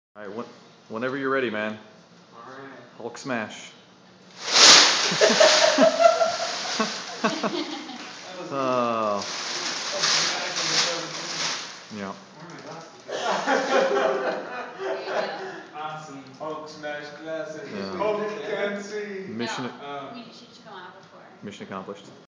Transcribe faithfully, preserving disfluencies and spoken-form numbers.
Alright, wh whenever you're ready, man. Alright. Hulk smash. Oh. Yeah. Where are my glasses? There you go. Awesome. Hulk smash glasses. Yeah. Hulk can see. Mission No, Oh. we should come out before. mission accomplished.